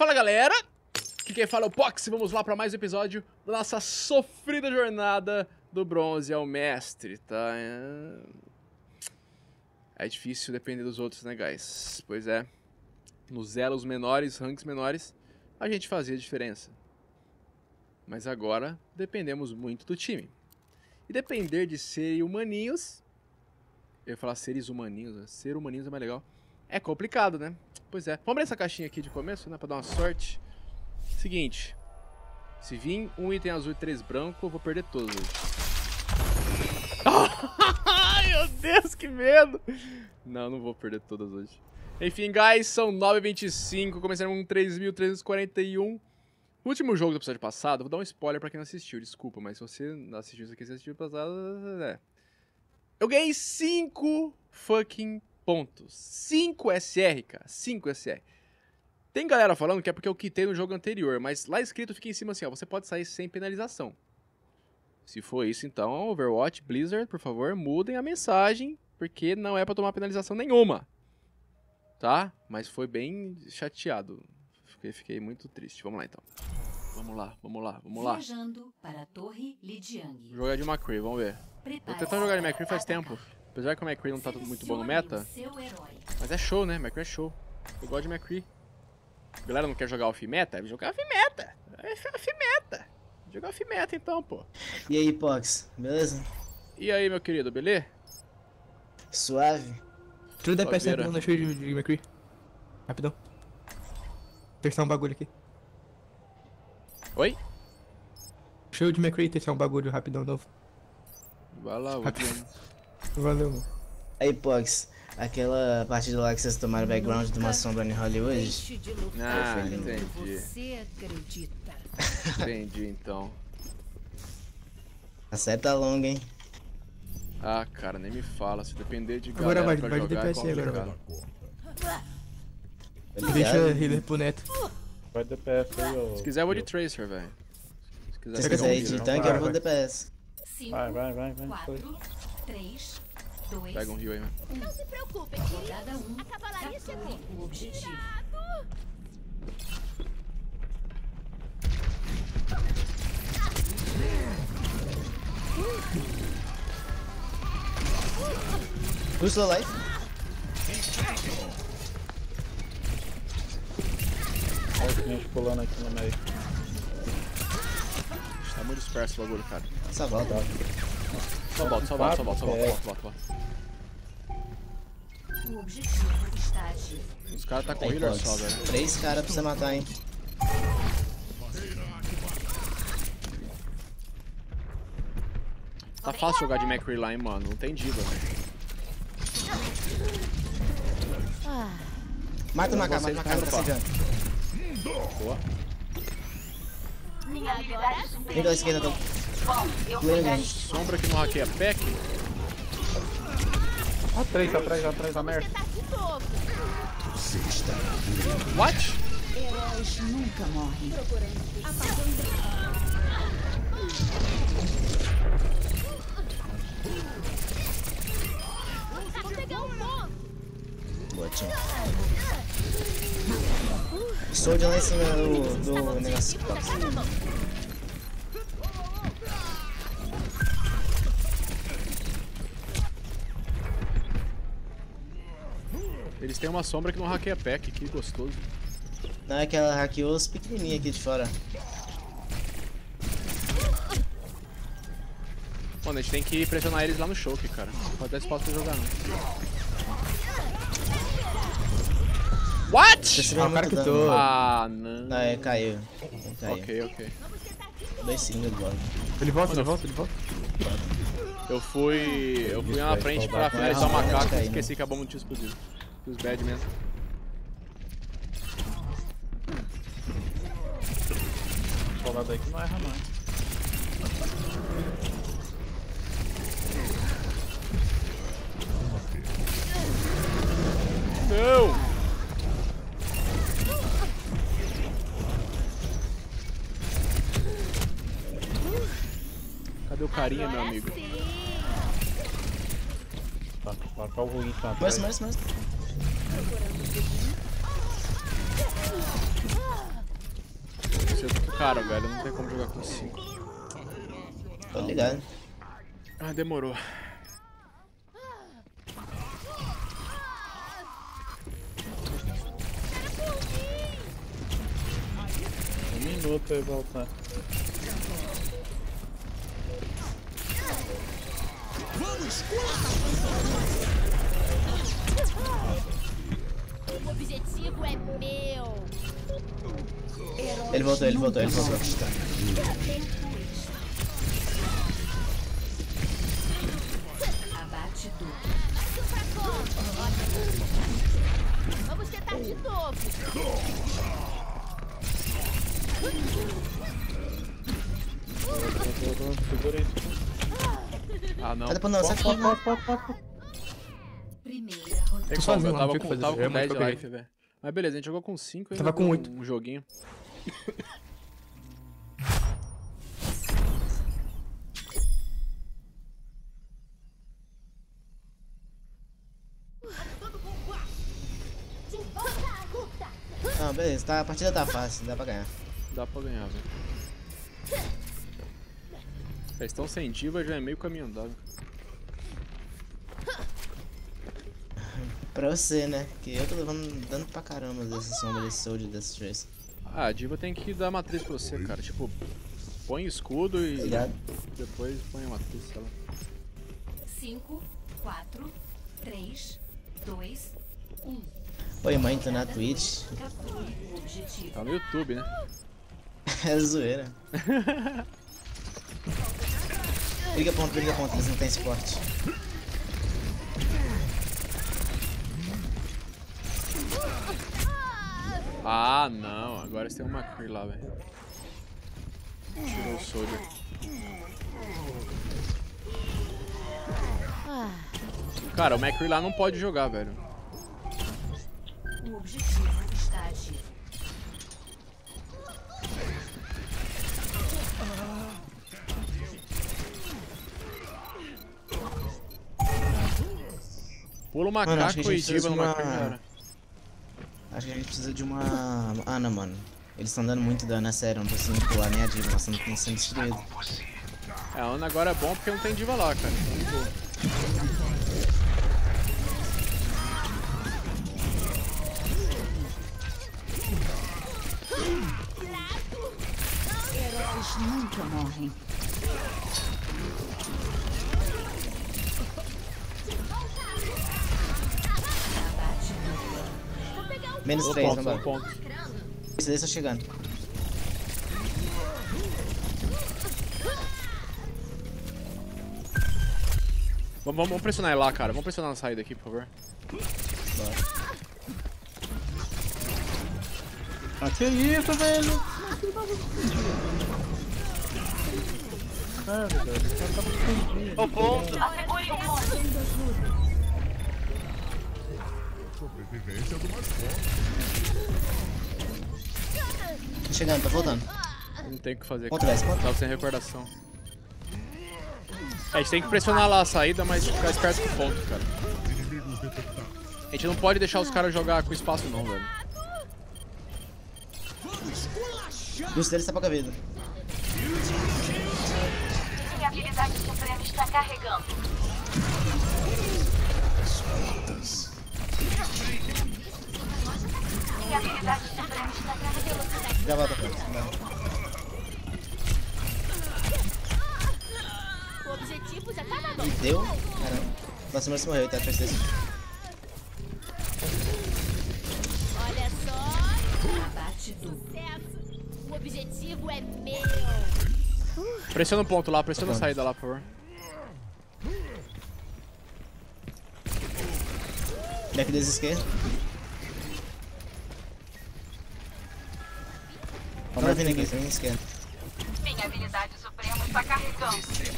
Fala galera, aqui quem fala é o Pox e vamos lá para mais um episódio da nossa sofrida jornada do bronze ao mestre, tá? É difícil depender dos outros, né, guys? Pois é, nos elos menores, ranks menores, a gente fazia diferença. Mas agora dependemos muito do time. E depender de ser humaninhos, eu ia falar seres humaninhos, né? Ser humaninhos é mais legal. É complicado, né? Pois é. Vamos abrir essa caixinha aqui de começo, né? Pra dar uma sorte. Seguinte. Se vir um item azul e 3 branco, eu vou perder todos hoje. Ai, meu Deus, que medo! Não vou perder todas hoje. Enfim, guys, são 9h25. Começamos com 3.341. O último jogo do episódio passado, vou dar um spoiler pra quem não assistiu, desculpa, mas se você não assistiu isso aqui, você assistiu o passado, eu ganhei 5 fucking pontos. 5 SR, cara. 5 SR. Tem galera falando que é porque eu quitei no jogo anterior, mas lá escrito fica em cima assim, ó, você pode sair sem penalização. Se for isso, então, Overwatch, Blizzard, por favor, mudem a mensagem, porque não é pra tomar penalização nenhuma. Tá? Mas foi bem chateado. Fiquei muito triste. Vamos lá, então. Vamos lá. Viajando para a Torre Lijiang. Vou jogar de McCree, vamos ver. Tô tentando jogar de McCree faz tempo. Apesar que o McCree não tá muito bom no meta. Mas é show, né? McCree é show. Eu gosto de McCree. A galera não quer jogar off-meta? Vai jogar off-meta. Jogar off-meta então, pô. E aí, Pox, beleza? E aí, meu querido, beleza? Suave? Tira o DPS Suaveira. rapidão, deixa eu ir de McCree. Rapidão. Testar um bagulho aqui. Oi? Deixa eu de McCree testar um bagulho rapidão novo. Vai lá, Rápido. Valeu, mano. Aí, Pox, aquela partida lá que vocês tomaram background de uma sombra em Hollywood? Ah, entendi. Você acredita? Entendi, então. A série tá longa, hein? Ah, cara, nem me fala. Se depender de Agora galera vai pra de jogar, é DPS agora, complicado. Deixa healer pro neto. Vai DPS aí, ô. Se quiser, eu vou de Tracer, velho. Se Se quiser, quiser ir pegar um de healer. tanque, eu vou DPS. 5, Vai. 4, 3, 2, Pega um heal aí, mano. Não se preocupe, rodada 1. a cavalaria chegou. Capture o objetivo. Push slow life. Olha o gente pulando aqui no meio. Tá muito disperso o bagulho, cara. Só volta. Só volta. O objetivo está ativo. Os caras tá com Aí, healer Pox. só, velho. 3 caras pra você matar, hein? Tá fácil jogar de McCree lá, hein, mano. Não tem diva, velho. Mata o Macaco, vocês mata o Macaco, tá vão segurando. Boa. Vem pela esquerda, tô. Pulando bem. Sombra que não hackeia pack. Atrás, a merda. What? Heróis nunca morrem. Vou pegar um ponto. Boa, tchau. Soldier lá em cima do negócio. Pox. Eles têm uma sombra que não hackeia pack. Que gostoso. Não, é que ela hackeou os pequenininhos aqui de fora. Mano, a gente tem que pressionar eles lá no choke, cara. Não pode dar espaço pra jogar, não. What? Você Ah, o cara que eu tô. Ah, não. Não, é, caiu. Ele caiu. Ok. 2 segundos logo. Ele volta. Eu fui lá na frente pra finalizar o macaco e esqueci que a bomba não tinha explodido. Os bad mesmo. Colado aí que não erra, não. Não! Cadê o carinha, meu amigo? Tá, marcar o ruim, tá. Mas. Você é muito caro, velho. Não tem como jogar com 5. Tô ligado. Ah, demorou. Um minuto aí voltar. O objetivo é meu. Ele voltou. Abate duplo. Mais um pra conta. Vamos tentar de novo. Segura isso. Ah, não. Cadê pra não? Sai aqui, mano. Primeira rodada. Tem Tô como, sozinho eu lá, tava não tinha o que com, fazer, tava eu ia com muito 10 de pra life, velho. Mas beleza, a gente jogou com 5 e Tava com deu 8. um joguinho. Não, beleza. Tá, a partida tá fácil. Dá pra ganhar. Dá pra ganhar, velho. Eles estão sem diva, já é meio caminho andado. Pra você, né? Porque eu tô levando dano pra caramba desse sombra, desse soldier, desse trace. Ah, a diva tem que dar matriz pra você, cara. Tipo, põe escudo e Ligado? depois põe a matriz, sei lá. 5, 4, 3, 2, 1. Oi, mãe, tô na Twitch. Capture o objetivo. Tá no YouTube, né? É zoeira. Briga ponto, eles não têm suporte. Ah, não. Agora você tem uma McCree lá, velho. Tirou o Soldier. Cara, o McCree lá não pode jogar, velho. O objetivo está ativo. Pula o Mano, acho que a macaco e gente precisa diva de no uma- McCree, cara. Acho que a gente precisa de uma Ana, mano. Eles estão dando muito dano, é sério. Não tô conseguindo pular nem a diva, nós estamos sendo destruídos. É, a Ana agora é bom porque não tem diva lá, cara. Então, de boa. Heróis nunca morrem. Abate duplo. Menos Um 3, ponto, vambora. um ponto. Esses daí estão chegando. Vamos pressionar ele lá, cara. Vamos pressionar na saída aqui, por favor. Bora. Ah, que isso, velho? Sério, velho. O cara tava escondido. O ponto. Tá chegando, tá voltando. Não tem o que fazer, Contra cara. esse, contra. Tava sem recordação. É, a gente tem que pressionar lá a saída, mas ficar esperto com o ponto, cara. A gente não pode deixar os caras jogar com espaço não, velho. E os deles tá pouca vida. Minha habilidade suprema está carregando. Minha habilidade suprema está carregando. Já volta, pronto. O objetivo já tá na mão. E deu? Caramba. Nossa, mas morreu, tá? Faz isso. Olha só. Abate duplo. Sucesso. O objetivo é meu. Pressiona o ponto lá, pressiona a Tá bom. saída lá, por favor. Back deles esquerda. Tá vindo aqui, tá vindo esquerda. Minha habilidade suprema está carregando.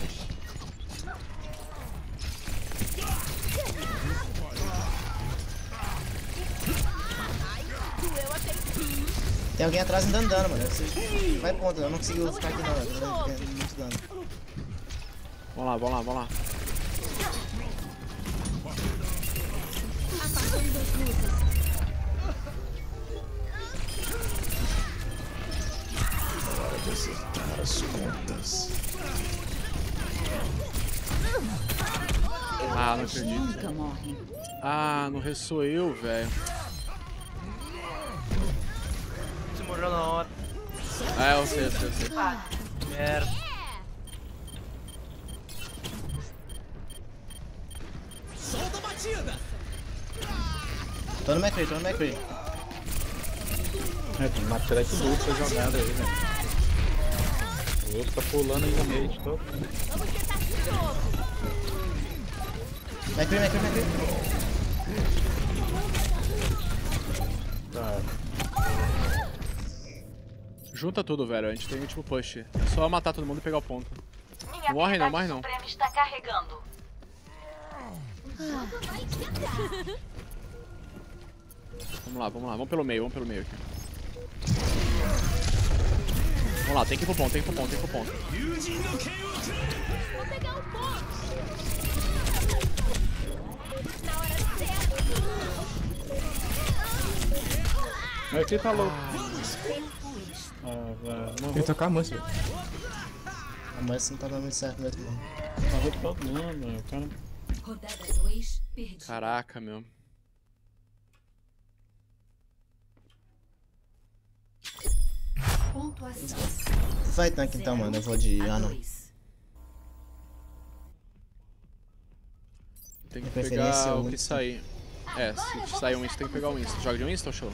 Tem alguém atrás me dando dano, mano. Você vai ponto, eu não consigo ficar aqui não, eu tô dando muito dano. Vamos lá, vamos lá, vamos lá. Ah, não acredito. Nunca morrem. Ah, não ressoou eu, velho. Você morreu na hora. Ah, eu sei. Merda. Tô no McCree. É, tem que matar esse luto essa jogada aí, velho. O outro tá pulando aí no meio de todo. Vamos tentar de novo. McCree. Tá. Junta tudo, velho. A gente tem o último push. É só matar todo mundo e pegar o ponto. Minha Morre não, habilidade morre não. suprema está carregando. Vamos lá. Vamos pelo meio aqui. Vamos lá, tem que ir pro ponto. Vou pegar o ponto. Na hora certa. Mas aqui tá louco. Ah, velho. Tem que tocar a música. A Mercy não tá dando muito certo mesmo. Morreu todo mundo, velho. O cara. Rodada 2, perdi. Caraca, meu. Pontuação. Vai tanque então, mano. Eu vou de 0 a Ana. 2. Tem que Minha preferência é pegar o o que Winston. sair. É, se sair um Winston, tem que pegar o Winston. Joga de Winston, show?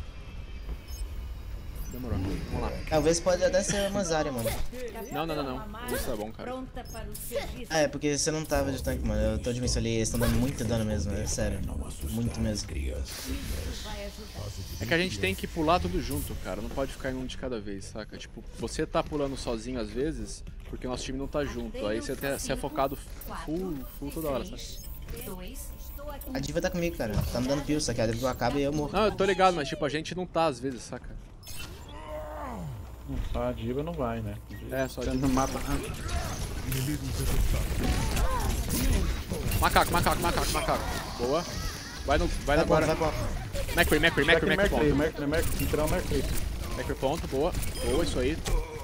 Demorou. Vamos lá. Talvez pode até ser uma Zarya, mano. Não. Isso é bom, cara. Pronta para o serviço. Ah, é porque você não tava de tanque, mano. Eu tô de Winston ali, eles estão dando muito dano mesmo, é sério. Muito mesmo. É que a gente tem que pular tudo junto, cara. Não pode ficar em um de cada vez, saca? Tipo, você tá pulando sozinho às vezes, porque o nosso time não tá junto. Aí você é focado full toda hora, sabe? 2. A Diva tá comigo, cara. Tá me dando pio, só que a Diva acaba e eu morro. Não, eu tô ligado, mas tipo, a gente não tá às vezes, saca? Não tá, a Diva não vai, né? É, só Você Diva. não mata. Macaco. Boa. Vai agora. Vai pro Macri, ponto. Mercury, tem que tirar o Mercury. Macri, ponto. Boa, isso aí.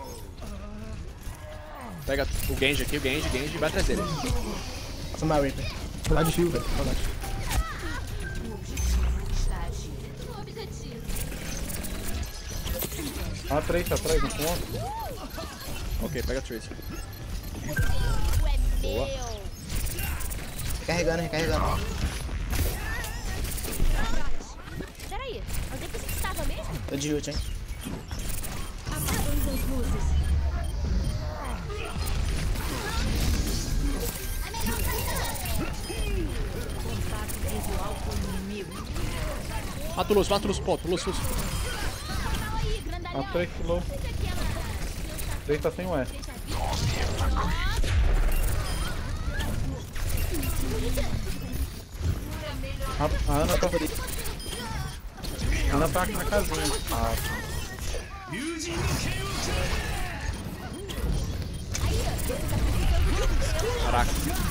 Pega o Genji aqui, e vai atrás dele. Tomar Reaper. Vou lá de shield, velho. Vou lá. O objetivo está ativo. O objetivo. Ah, 3 atrás no ponto. Ok, pega a Tracer. Tu é Boa. meu. Recarregando. Peraí, onde é que você estava mesmo? Tô de ult, hein. Apagando as luzes. Contato visual com o inimigo. Mata o Lúcio, ponto. Lúcio. Calma aí, grandalhão. Ah, 3 kg. Deixa aquela... 3 tá sem o S. A Ana tá. A Ana tá aqui na casinha. Ah, Caraca.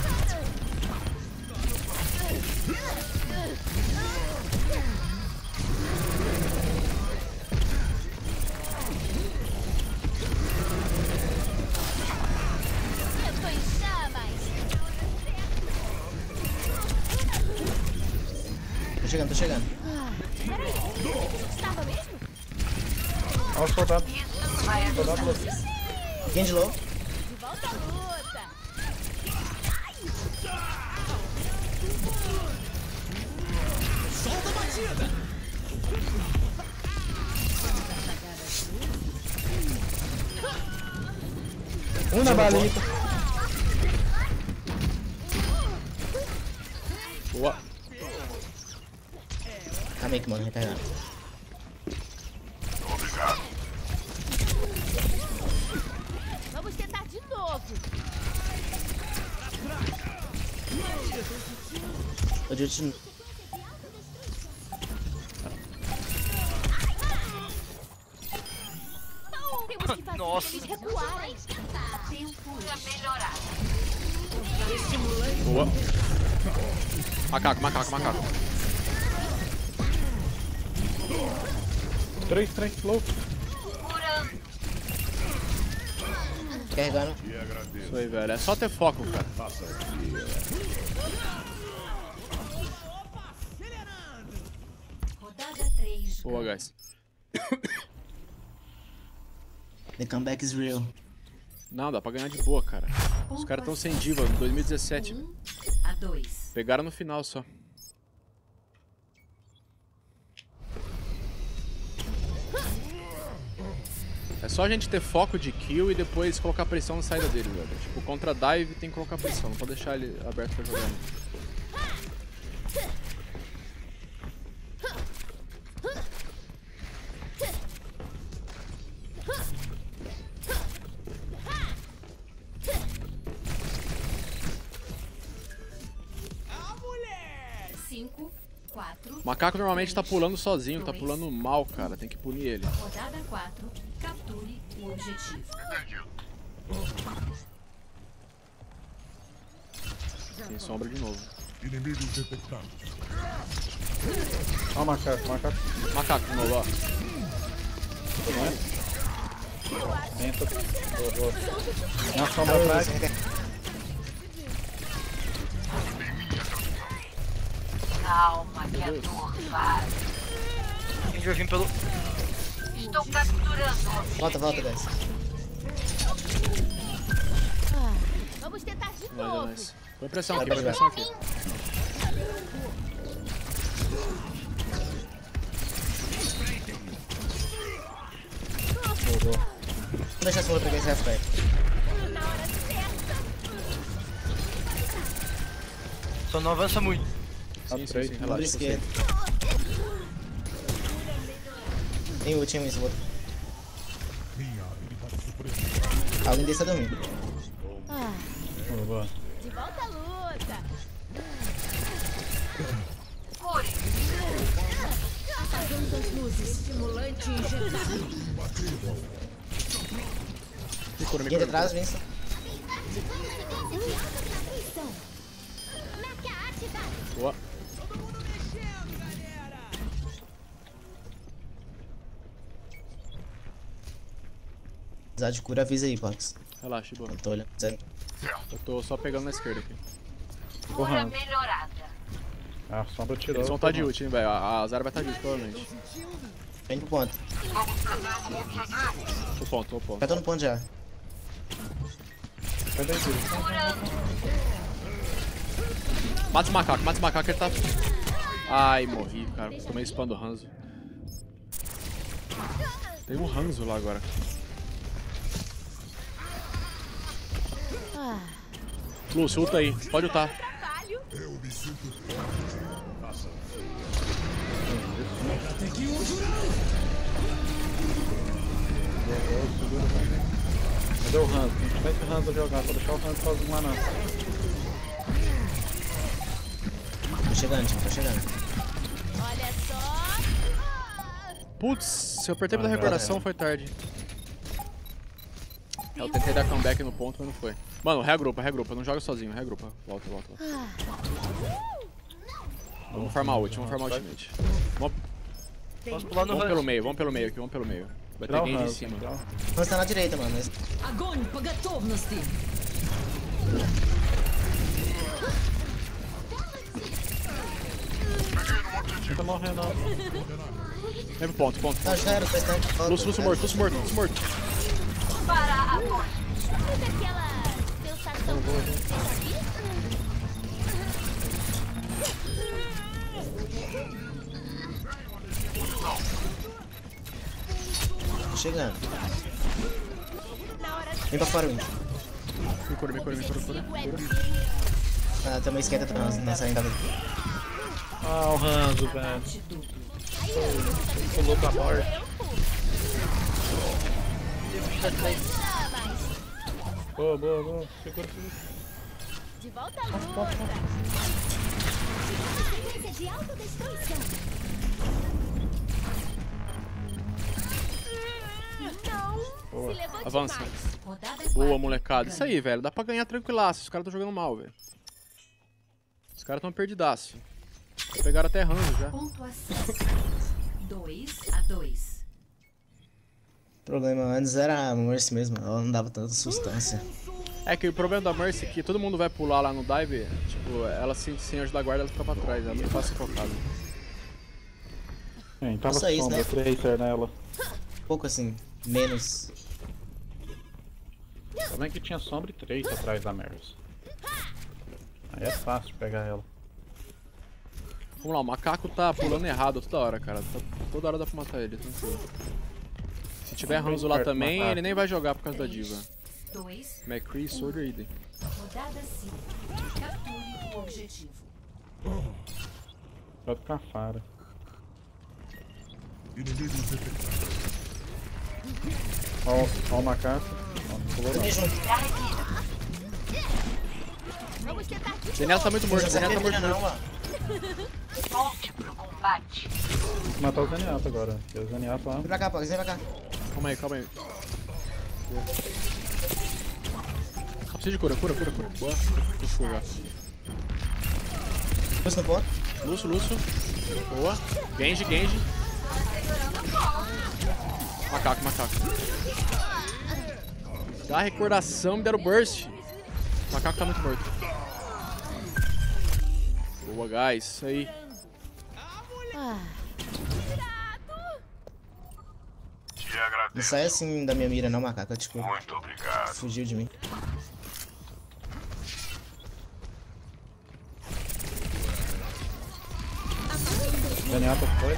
Eu tô em chamas. Tô chegando. Peraí, onde você estava mesmo? olha o soldado. Soldado louco. Genji low. De volta à luta. Na balita. Boa. Calma aí que, mano, recarregando. Vamos tentar de novo. Tô de ult. Temos que fazer Nossa. eles recuarem. Precisa melhorar. Boa. Macaco. 3 low. Curando. Carregando. Isso aí, velho. É só ter foco, cara. Rodada 3. Boa, guys. The comeback is real. Não, dá pra ganhar de boa, cara. Os caras tão sem diva, 2017. 1-2. Pegaram no final só. É só a gente ter foco de kill e depois colocar pressão na saída dele, velho. Tipo, contra dive tem que colocar pressão, não pode deixar ele aberto pra jogar. Cinco, 4. O macaco normalmente tá pulando sozinho, tá pulando mal, cara. Tem que punir ele. Rodada 4. Capture o objetivo. Tem sombra de novo. Ó o macaco, macaco. Macaco de novo, ó. Tenta. Boa. Na sombra atrás. Calma, que a dor vai. A gente vai vir pelo... Estou capturando. Volta, guys. Vamos tentar de Nice, novo. nice. Põe pressão aqui, põe pressão aqui. Vou deixar essa outra aqui, esse resto, velho. Na hora certa. Só não avança muito. Sim, três. sim, Número relaxa. esquerdo. Tem ult, tem isso, vou. Alguém desce a dormir. Boa. De volta à luta. Apagando as luzes. Estimulante injetado. Me cura, me Quem cura. atrás, Vincent? Boa. Precisar de cura, avisa aí, Pax. Relaxa, boa. Eu tô olhando. Sério. Eu tô só pegando na esquerda aqui. Cura melhorada. A sombra tirou. Eles vão estar de ult, hein, velho. A Zara vai estar de ult, provavelmente. Vem pro ponto. Tô ponto. Já tô no ponto já. Cadê ele? Mata esse macaco, ele tá... Ai, morri, cara. Tomei spam do Hanzo. Tem um Hanzo lá agora. Lúcio, ulta aí. Pode ultar. Cadê o Hanzo? Tem que deixar esse Hanzo jogar, vou deixar o Hanzo sozinho lá não. Tô chegando, time, tô chegando. Olha só. Putz, se eu apertei pra dar recordação foi tarde. Eu tentei dar comeback no ponto, mas não foi. Mano, reagrupa. Não joga sozinho, reagrupa. Volta. Vamos farmar ult, ultimate. Posso pular no Vamos Hans. pelo meio aqui. Vai ter alguém de cima. Vamos tá na direita, mano. Огонь по готовности. Não tá morrendo não. Vem pro ponto. Não, já era, faz tempo. Lúcio morto. Para a morte. Sabe aquela sensação de Tô chegando. na hora Vem pra fora, Wind. Me cura. Ah, tem uma esquerda na saída dele. Ah, o Hanzo, velho. Pulou pra morte. Boa. Segura. de volta à luta. Sequência de autodestruição. Não. Se levou Avança. demais. Rodada Boa, 4. molecada. Isso aí, velho. Dá pra ganhar tranquilaço. Os caras tão jogando mal, velho. Os caras tão perdidaço. Pegaram até Hanzo já. Pontuação 2-2. O problema antes era a Mercy mesmo, ela não dava tanta sustância. É que o problema da Mercy é que todo mundo vai pular lá no dive, tipo, ela sem ajudar a guarda, ela fica pra trás, ela não passa focada. Tava Só isso, sombra, né? Tracer nela. Pouco assim, menos. Também que tinha sombra e Tracer atrás da Mercy. Aí é fácil de pegar ela. Vamos lá, o macaco tá pulando errado toda hora, cara. Toda hora dá pra matar ele, tranquilo. Se tiver Hanzo lá também, ele nem vai jogar por causa da diva. 2. McCree, Soldier, idem. Rodada 5. Capture o objetivo. Vai ficar fara. Ó o macaco. Ó, não pulou não. Vamos tentar aqui. Zenyatta tá muito morto, Zenyatta tá morto. Não, mano. Volte pro combate. Tem que matar o Zenyatta agora. Tem o Zenyatta lá. Vem pra cá, Pog, vem pra cá. Calma aí, calma aí. Precisa de cura. Boa. Deixa eu jogar. Lúcio no ponto. Lúcio. Boa. Genji. Macaco. Dá a recordação, me deram burst. O macaco tá muito morto. Boa, guys. Isso aí. Não sai assim da minha mira não, macaco. Tipo, muito obrigado. Fugiu de mim. Zenyatta foi.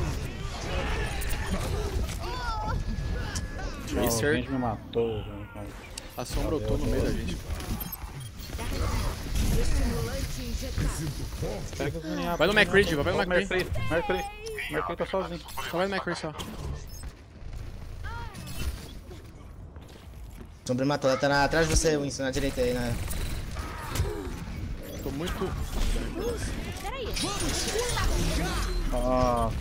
Não, o Tracer. Genji me matou. Cara. Assombrou no meio da gente. Pega o Zenyatta. Vai no McCree, Diva. Vai no McCree. Mercury tá sozinho. Só vai no McCree, só. Sombra matou, ela tá atrás de você, Winston, na direita aí, né? Tô muito... Ah,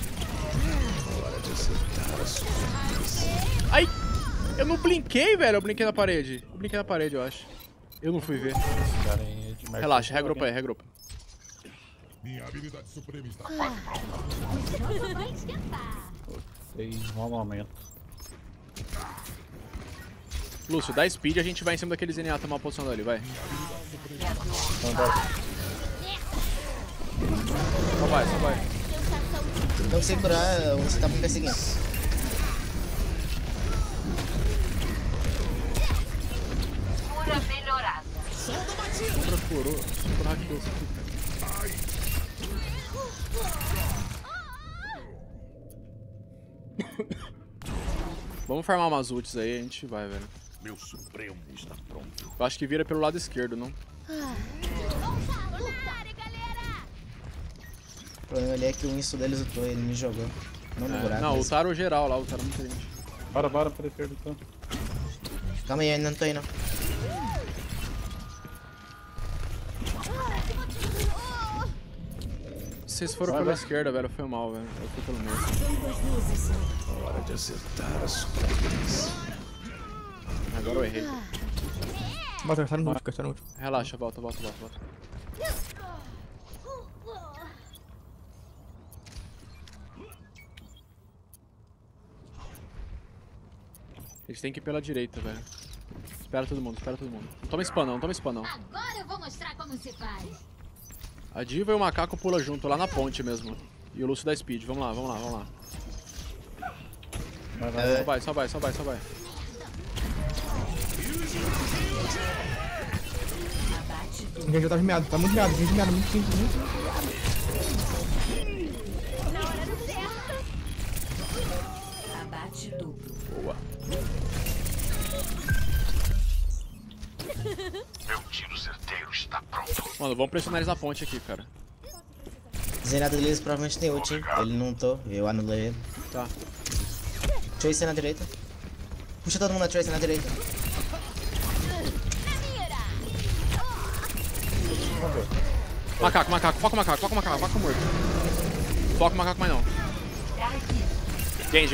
Ai! Eu não blinquei, velho. Eu blinquei na parede. Eu acho. Eu não fui ver. cara aí de Mercury. Relaxa, regrupa aí. Minha habilidade suprema está Vai esquentar. Fez um momento. Lúcio, dá speed, a gente vai em cima daquele Zenyatta mal posicionado ali, vai. Então, bora. Só vai. Não consigo curar, você tá me perseguindo. Cura melhorada. Sombra furou. Sombra hackeou isso aqui. Vamos farmar umas ults aí, a gente vai, velho. Meu supremo está pronto. Eu acho que vira pelo lado esquerdo, não? O problema ali é que o Winston deles lutou, ele me jogou. Não no buraco. Não, mas- ultaram geral lá, ultaram muita gente. Bora pra esquerda então. Calma aí, ainda não tô aí não. Vocês foram pela esquerda, velho, foi mal, velho. Eu fui pelo meio. Hora de acertar as contas. Agora eu errei. Bota, tá no último. Relaxa, volta. A gente tem que ir pela direita, velho. Espera todo mundo. Não toma spam não. Agora eu vou mostrar como se faz. A Diva e o macaco pulam junto, lá na ponte mesmo. E o Lúcio dá speed. Vamos lá. Só vai. O Genji tá miado, tá muito miado, muito miado. Na hora certa. Abate duplo. Boa. Meu tiro certeiro está pronto. Mano, vamos pressionar eles na ponte aqui, cara. Zenyatta deles provavelmente tem ult, hein? Ele não tô, eu anulei ele. Tá. Tracer na direita. Puxa todo mundo na Tracer na direita. Macaco. Foca o macaco morto. Foca o macaco, mas não. Genji.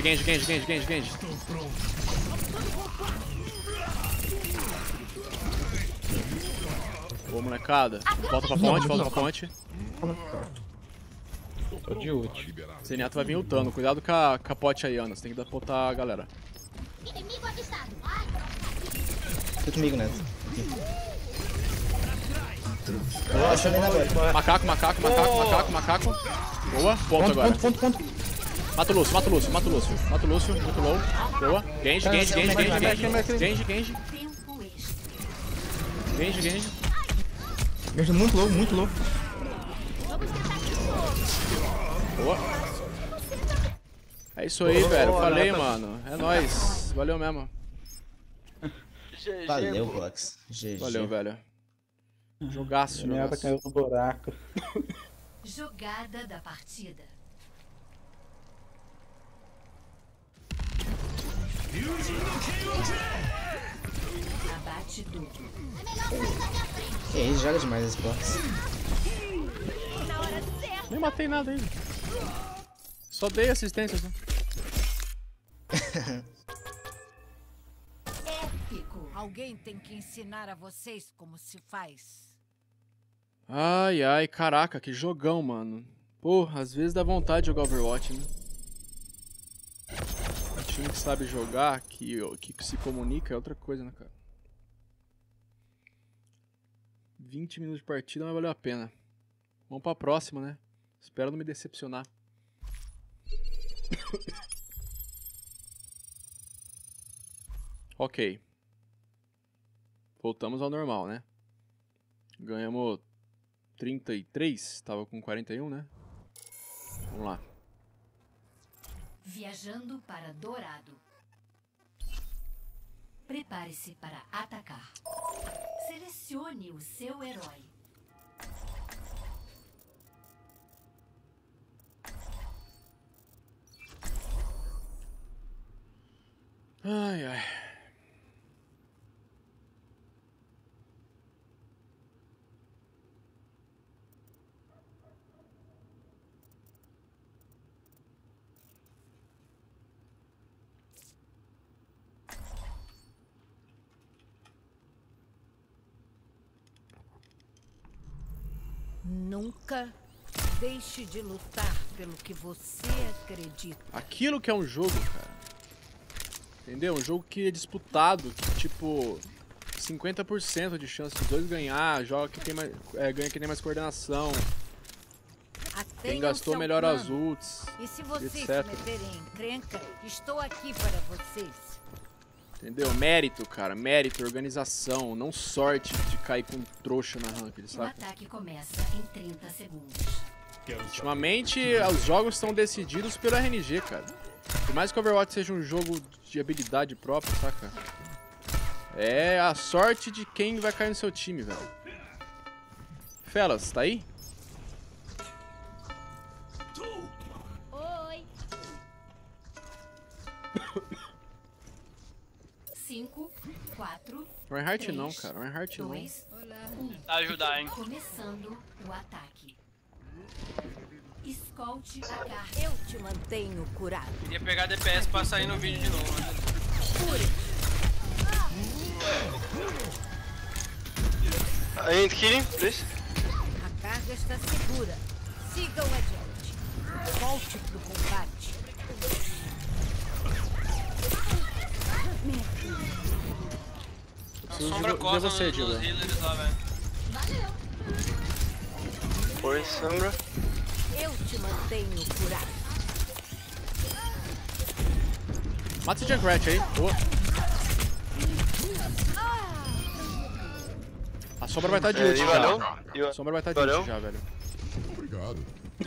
Boa, molecada. Volta pra ponte. Tô de ult. Zenyatta vai vir ultando. Cuidado com a pote aí, Ana. Você tem que botar a galera. Inimigo avistado. Ai, Fica comigo, Neto. Aqui. Boa, achei ele agora. Macaco. Boa, ponto agora. Ponto. Mata o Lúcio. Muito low. Boa. Genji. tempo extra. Genji. Gancho muito low. Vamos tentar de novo. Boa. É isso aí, velho. Falei, mano. É nóis. Valeu mesmo. Valeu, Box. GG. Valeu, velho. Jogaço. Nada caiu no buraco. Jogada da partida. Abate tudo. Que isso, joga demais esse Box. Nem matei nada ainda. Só dei assistência. Só. Épico. Alguém tem que ensinar a vocês como se faz. Ai, caraca, que jogão, mano. Porra, às vezes dá vontade de jogar Overwatch, né? Um time que sabe jogar, que se comunica é outra coisa, né, cara? 20 minutos de partida, mas valeu a pena. Vamos pra próxima, né? Espero não me decepcionar. Ok. Voltamos ao normal, né? Ganhamos 33, tava com 41, né? Vamos lá. Viajando para Dourado. Prepare-se para atacar. Selecione o seu herói. Ai. Nunca deixe de lutar pelo que você acredita. Aquilo que é um jogo, cara. Entendeu? Um jogo que é disputado, que tipo 50% de chance dos dois ganhar, joga que tem mais, ganha que tem mais coordenação. Quem gastou melhor as ults, e se vocês etc. se meterem em encrenca, estou aqui para vocês. Entendeu? Mérito, cara. Mérito, organização, não sorte de cair com trouxa na ranked, O sabe? ataque começa em 30 segundos. Ultimamente, os jogos estão decididos pelo RNG, cara. Por mais que o Overwatch seja um jogo de habilidade própria, saca? É a sorte de quem vai cair no seu time, velho. Felas, tá aí? Oi. 5, 4, Reinhardt não, cara. Reinhardt não. 2, 1. Ajudar, hein? Começando o ataque. Escolte a carga. Eu te mantenho curado. Queria pegar DPS pra sair no vídeo de novo. I ain't kidding, please. A carga está segura. Sigam adiante. Volte pro combate. Sombra costa você, nos Dila. healers lá, velho. Oi, Sombra. Eu te mantenho curado. Mata esse Junkrat aí. Boa. A sombra vai estar de ult já. A sombra vai estar de ult já, velho. Obrigado.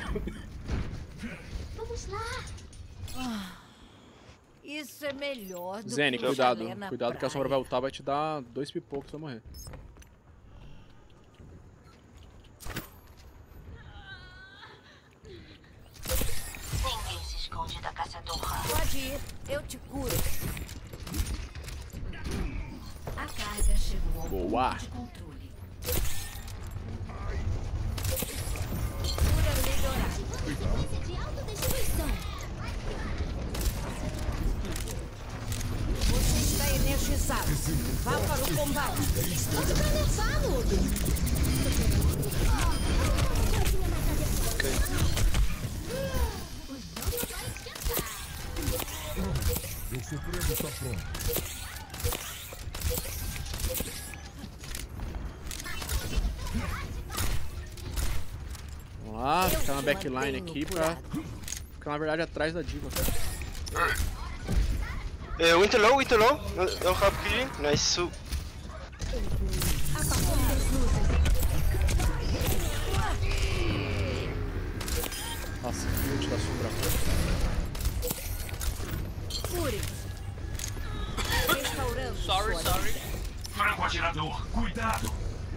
Vamos lá. Isso é melhor do Zene, que cuidado. chalé na Cuidado que a sombra vai praia. ultar, vai te dar 2 pipocos, vai morrer. Ninguém se esconde da caçadora. Pode ir, eu te curo. A carga chegou ao Boa. ponto de controle. Cura melhorada. Sequência de autodestruição. Você está energizado. Vá para o combate. Pode pra nerfá-lo. Meu Supremo está pronto. lá, ficar na backline aqui pra ficar, na verdade, atrás da diva, cara. Winter low. Don't have killing. Nice. So. Nossa, que ult da sombra. Sorry. Franco atirador, cuidado!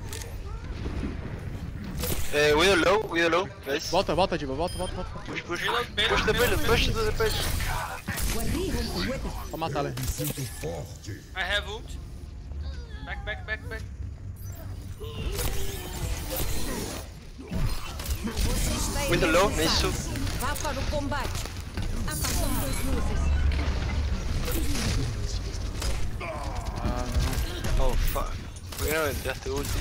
Widow low. Nice. Volta, diva, volta. Push the payload, push the payload. Pra matar, né? I have ult. Back. Window low, nice. Vá para o combate. Apagando as luzes. Oh fuck. ¿Por qué no me tiraste ulti?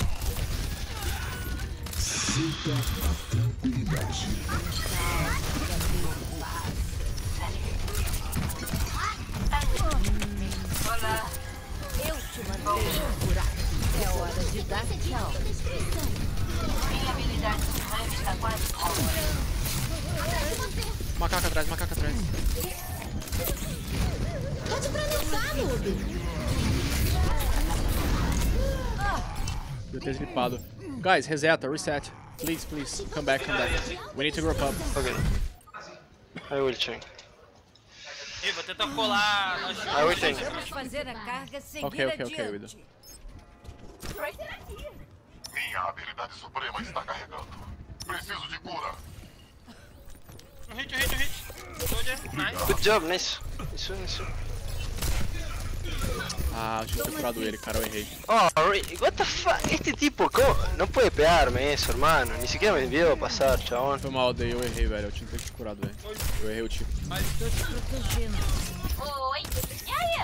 Eu te mantenho curado. É hora de dar tchau. Minha habilidade suprema está quase pronta. Macaco atrás. Pode prensar, noob. Eu tenho slipado. Guys, reseta, reset. Please, come back. We need to group up. Okay. I will check. Diva, tenta colar na I will check. Vamos fazer a carga seguir Ok, adiante. Widow. Minha habilidade suprema está carregando. Preciso de cura. Um hit. Soldier, nice. Good job, nice. Isso. Ah, eu tinha que ter curado ele, cara, eu errei. Oh, what the fuck? Este tipo, ¿cómo? No puede pegarme eso, hermano. Ni siquiera me vio pasar, chabón. Foi mal, daí eu errei, velho. Eu tinha que ter curado ele. Eu errei o tiro. Estou te protegendo. Oi. E aí?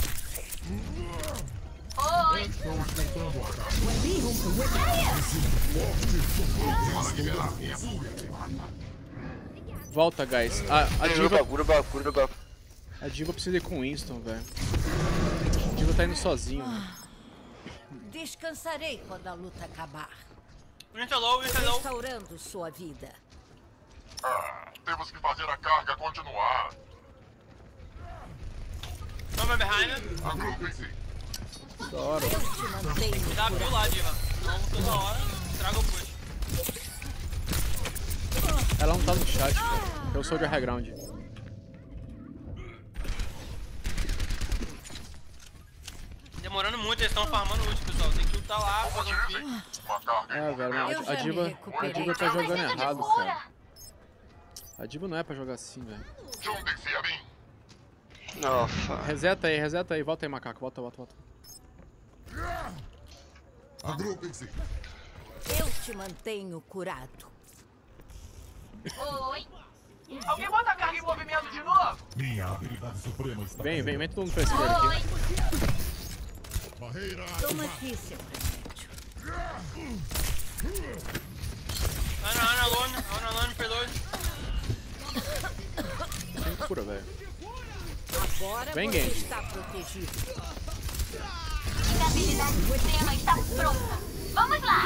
Oi. Volta, guys. A Group up. diva precisa ir com Winston, velho. A diva tá indo sozinho, velho. Descansarei quando a luta acabar. Winter low. Restaurando sua vida. Temos que fazer a carga continuar. Toma behind. Agrupem-se. Da hora. Eu te mantenho Dá bull lá, Diva. Vamos toda hora. Traga o push. Ela não tá no chat, cara. Eu sou de high ground. Demorando muito, eles estão farmando ult, pessoal. Tem que ultar lá, fazer um kill. Uma carga É, velho, não, Eu a já me diva recuperei. tá jogando errado, cara. A diva não é pra jogar assim, velho. Juntem-se a mim. No, fuck. Reseta aí. Volta aí, macaco. Volta. Agrupem-se. Eu te mantenho curado. Oi. Alguém bota a carga em movimento de novo? Minha habilidade suprema está Vem todo mundo pra esquerda aqui. Barreira. Toma aqui, seu remédio. Ana alone, payload. Tem cura, velho. Agora Vem, você Genji. está protegido. Minha habilidade suprema está pronta. Vamos lá.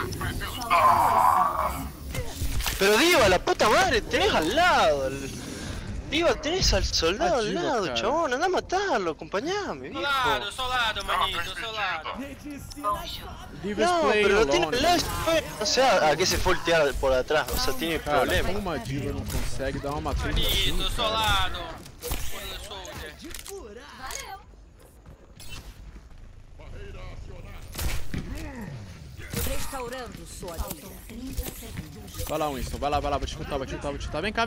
Pero Diva, la puta madre, tenés al lado. Diva, tenés al soldado al Diva, lado, cara. chabón. Anda a matarlo, acompañame, viejo. Solado, manito, solado. Diva is No, playing pero lo tiene alone. al lado. No sé a qué se fue ultear por atrás. O sea, tiene Cara, problema. como uma diva não consegue dar uma matriz assim, Manito, cara? solado. Soldier. Restaurando sua vida. Vai lá, Winston. Vai lá. Vou te chutar. Vem cá.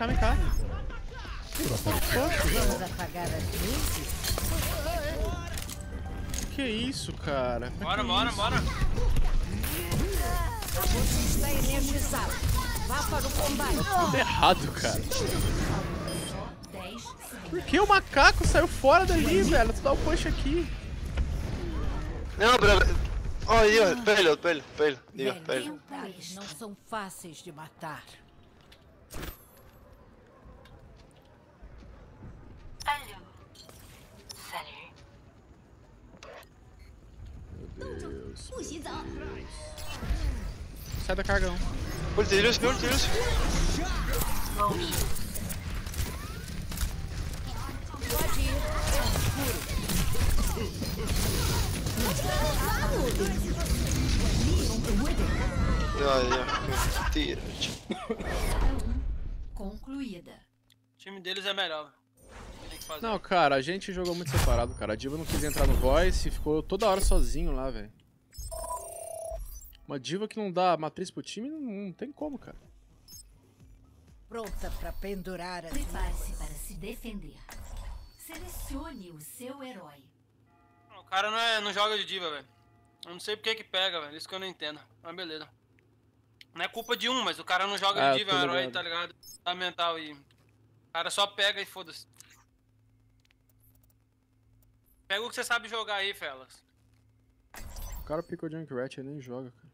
Vamos apagar as luzes? Que isso, cara? Bora. Você está energizado. Vá para o combate. Tudo errado, cara. Por que o macaco saiu fora dali, velho? Tu dá o push aqui. No, pero. Oh, Dios, pelo. Diva, pelo. Lendários não são fáceis de matar. Alô. Salut. Meu Deus. 不洗澡。 Sai da carga, não. Ulti, Lúcio. Pode ir. Tira. Concluída. O time deles é melhor. Tem que fazer. Não, cara, a gente jogou muito separado, cara. A diva não quis entrar no voice e ficou toda hora sozinho lá, velho. Uma diva que não dá matriz pro time, não tem como, cara. Pronta pra pendurar as Prepare-se para se defender. Selecione o seu herói. O cara não joga de diva, velho. Eu não sei porque que pega, velho. Isso que eu não entendo. Mas beleza. Não é culpa de um, mas o cara não joga de diva, é um herói, tá ligado? Fundamental e... O cara só pega e foda-se. Pega o que você sabe jogar aí, Felas. O cara picou de Junkrat e nem joga, cara.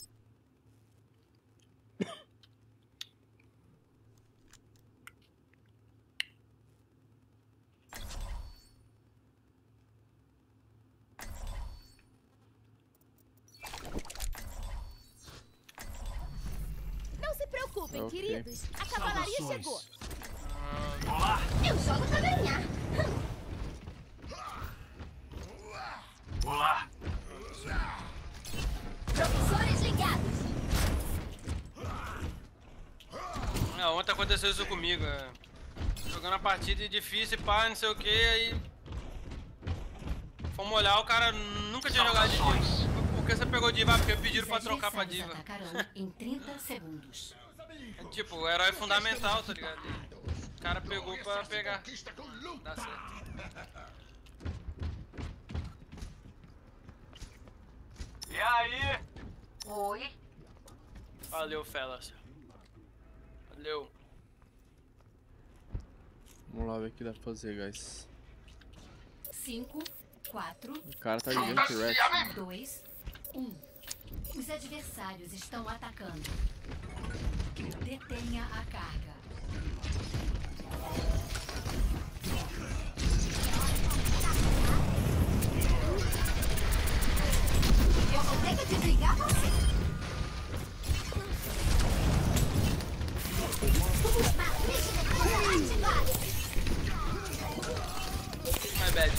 Não se preocupem, Ok. queridos. A cavalaria chegou. Olá. Eu jogo pra ganhar. Olá. Professores ligados. Ontem aconteceu isso comigo. Jogando a partida difícil e pá, não sei o que, aí... Fomos olhar, o cara nunca tinha jogado de diva. Por que você pegou diva? Porque pediram pra trocar pra diva. Em 30 segundos. Tipo, o herói é fundamental, tá ligado? O cara pegou pra pegar. Dá certo. E aí? Oi. Valeu, Felas. Valeu. Vamos lá ver o que dá pra fazer, guys. 5, 4, O cara tá de Junkrat. 2, 1. Os adversários estão atacando. Detenha a carga. Eu vou ter que desligar você. Matriz de defesa ativada. My bad.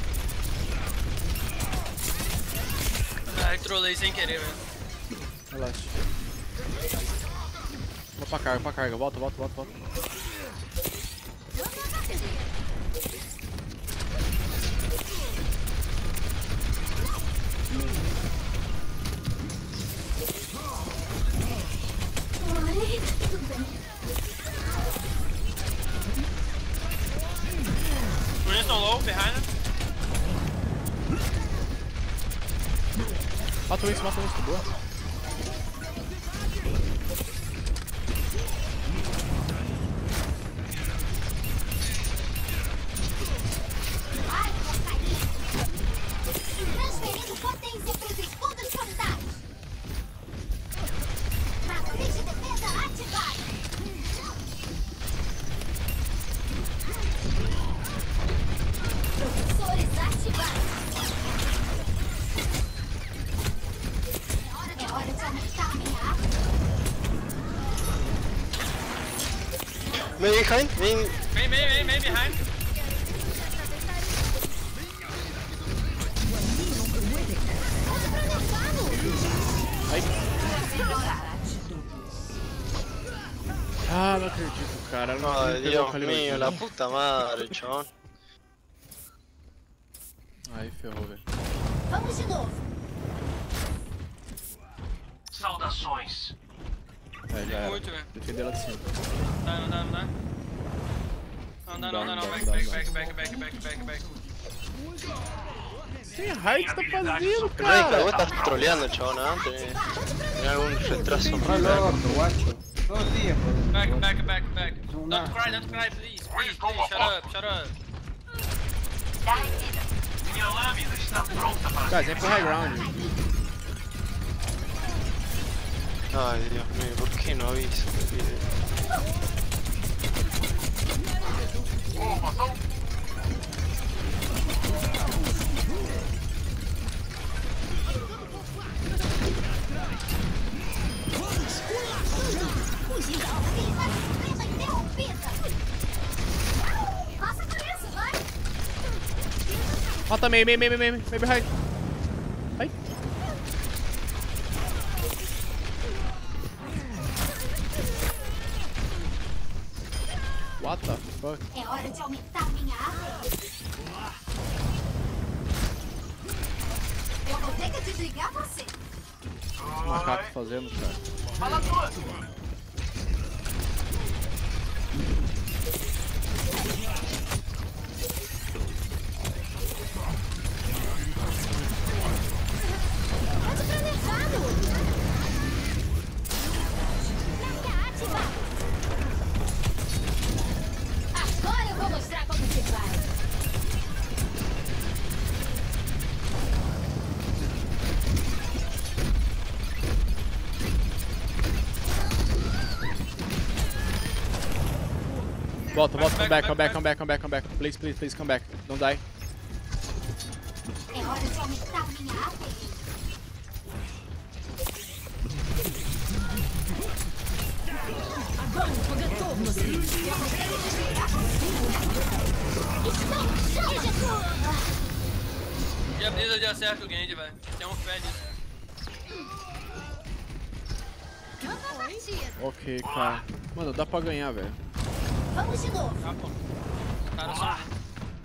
Ai, trolei sem querer, velho. Relaxa. Vou pra carga. Volta. Oi, tudo bem. Winston low, behind. Mata isso, boa. Transferindo potência para os escudos solidários. Matriz de defesa ativada. Professores ativados. É hora de aumentar a minha arma. Vem, behind. Vem, behind. Ah, não acredito, cara. Ay, Dios mío, la puta madre, chabón. Aí ferrou, velho. Vamos de novo. Saudações. É, já era. Muito, velho. Defender ela de cima. Não dá. Não. Back. Que raio que você tá fazendo, Rey, cara? vos estás troleando, chabón, ¿no? Tenés algún retraso. Back. Don't cry, please. Please, shut up. Minha lâmina está pronta para... Guys, vem pro high ground. Ay, Dios mío, ¿por qué no aviso? Ocupação. Mata meio behind. Ai. What the fuck? É hora de aumentar minha área. Eu vou ter que desligar você. O que o macaco tá fazendo, cara? Fala tua! Pode pra nerfado. Agora eu vou mostrar como se faz. Volta, come back. Please, come back. Don't die. É hora de aumentar minha área. E a brisa de acerto o Genji, velho. Tem um fé nisso. Ok, cara. Mano, dá pra ganhar, velho. Vamos de novo. Tá bom. O cara só vem.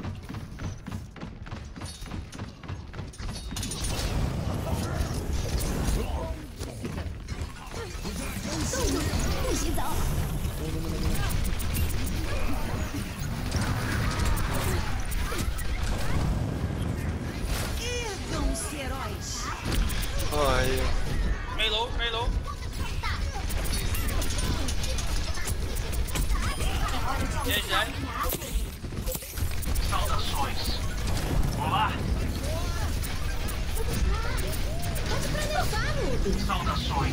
Ergam-se heróis. Ai, Meio low. GG. Saudações. Olá. Pode pra nerfado. Saudações.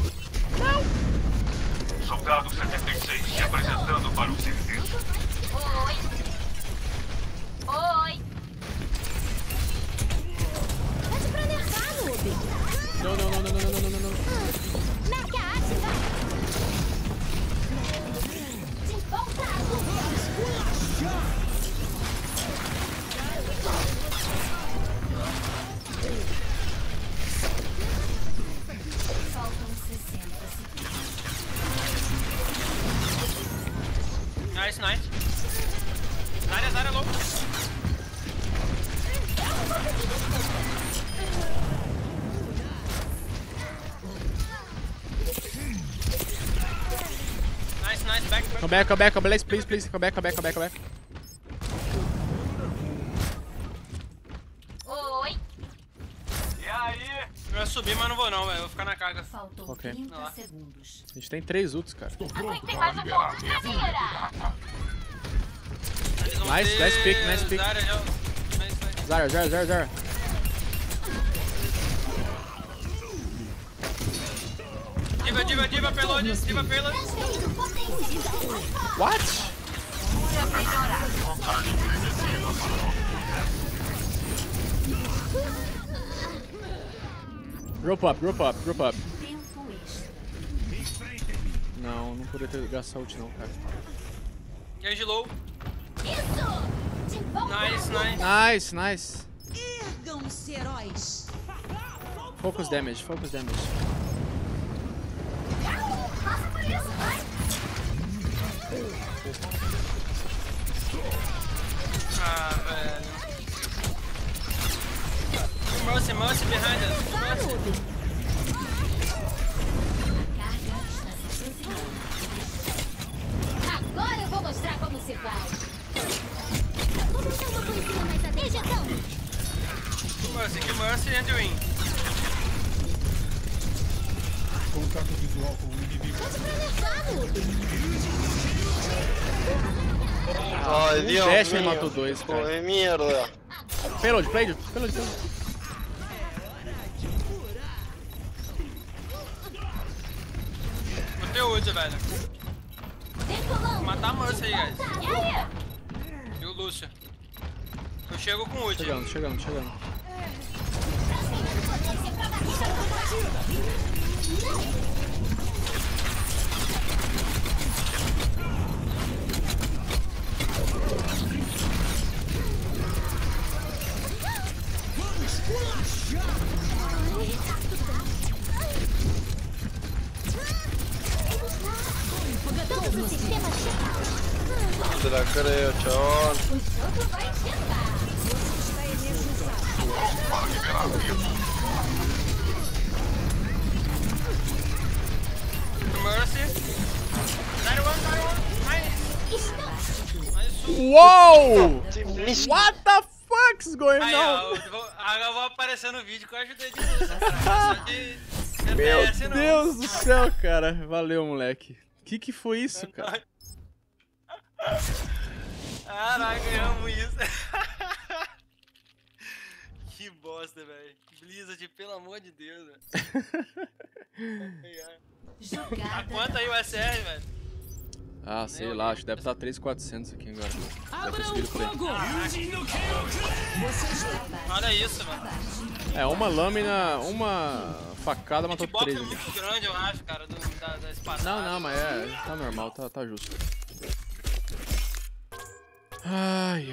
Não. Soldado 76 se apresentando para o serviço. Oi. Pode pra nerfado. Não. Marca ativa. De volta. Faltam 60 segundos. Nice. Zarya low. Nice, back. Come back, please. Come back. Oi. E aí? Eu ia subir, mas não vou não, velho. Eu vou ficar na carga. Faltam Ok. 30 segundos. A gente tem 3 ults, cara. Aguentei mais um pouco de caveira. Eles vão Nice ter pick. Zarya ali, ó. Nice. Zarya. Diva payload. What? Drop up. Tempo extra. Não poderia ter gastado ult não, cara. Genji low. Isso! De volta. Nice. Ergam-se heróis. Focus damage. Passa por isso, vai. Ah, velho. Mercy behind us. Mercy. Carga está se aproximando. Agora eu vou mostrar como se faz. Vou botar uma coisinha mais adequada. Mercy and win. Contato visual com o inimigo. Pode pra nerfado. ai, Deus Dash mío. matou 2, Pô, cara. é merda. Payload. Botei o ult, velho. Vou matar a Mercy aí, guys. E o Lúcio. Eu chego com ult. Chegando. Nosso sistema chegou. Te la creo, chabón. O jogo vai tentar. Você está energizado. Mercy. 91. Uou! What the fuck's going Aí, on? agora eu vou aparecer no vídeo que eu ajudei de luz, cara. Só de Meu DPS, não. Deus do céu, cara. Valeu, moleque. Que foi isso, cara? Caraca, ganhamos isso. Que bosta, velho. Blizzard, pelo amor de Deus, velho. A quanto aí o SR, velho? Ah, sei lá, acho que deve estar 3.400 aqui agora. Deve ter subido por aí. Olha isso, mano. É, uma lâmina, uma facada matou O hitbox 3 é ali. muito grande, eu acho, cara, da espada. Não, mas tá normal, tá justo. Ai.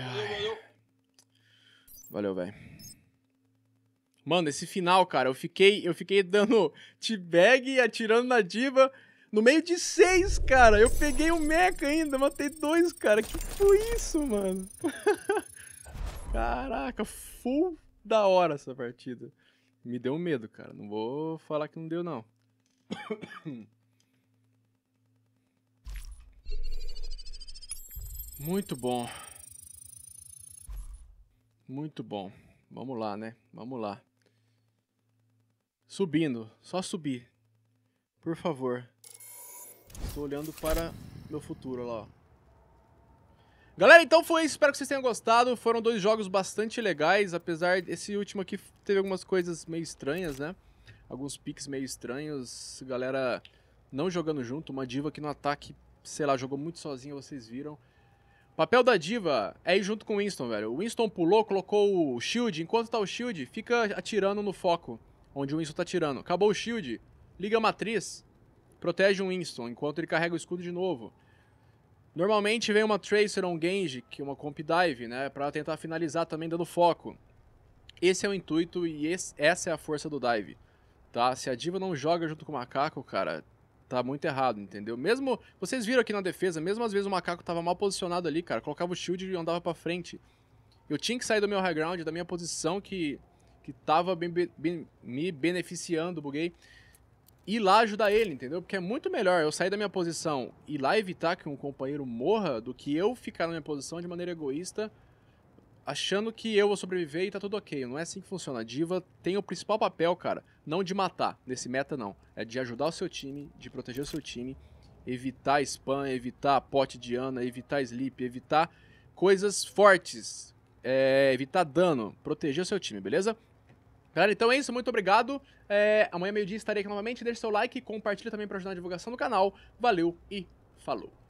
Valeu, velho. Mano, esse final, cara, eu fiquei dando teabag e atirando na diva no meio de 6, cara. Eu peguei o mecha ainda, matei 2, cara. Que foi isso, mano? Caraca, full da hora essa partida. Me deu medo, cara. Não vou falar que não deu, não. Muito bom. Muito bom. Vamos lá, né? Vamos lá. Subindo. Só subir. Por favor. Estou olhando para meu futuro lá, ó. Galera, então foi isso. Espero que vocês tenham gostado. Foram 2 jogos bastante legais. Apesar desse último aqui teve algumas coisas meio estranhas, né? Alguns picks meio estranhos. Galera não jogando junto. Uma diva que no ataque, sei lá, jogou muito sozinha, vocês viram. O papel da diva é ir junto com o Winston, velho. O Winston pulou, colocou o shield. Enquanto tá o shield, fica atirando no foco onde o Winston tá atirando. Acabou o shield, liga a matriz, protege o Winston enquanto ele carrega o escudo de novo. Normalmente vem uma Tracer ou um Genji, que é uma Comp Dive, né, pra tentar finalizar também dando foco. Esse é o intuito e essa é a força do dive, tá? Se a diva não joga junto com o macaco, cara, tá muito errado, entendeu? Mesmo, vocês viram aqui na defesa, mesmo às vezes o macaco tava mal posicionado ali, cara, colocava o shield e andava pra frente. Eu tinha que sair do meu high ground, da minha posição que tava me beneficiando, buguei, ir lá ajudar ele, entendeu? Porque é muito melhor eu sair da minha posição e ir lá evitar que um companheiro morra do que eu ficar na minha posição de maneira egoísta, achando que eu vou sobreviver e tá tudo ok. Não é assim que funciona. A diva tem o principal papel, cara, não de matar, nesse meta não. É de ajudar o seu time, de proteger o seu time, evitar spam, evitar pote de Ana, evitar sleep, evitar coisas fortes, evitar dano, proteger o seu time, beleza? Galera, então é isso, muito obrigado. Amanhã meio-dia estarei aqui novamente. Deixe seu like e compartilhe também para ajudar na divulgação do canal. Valeu e falou!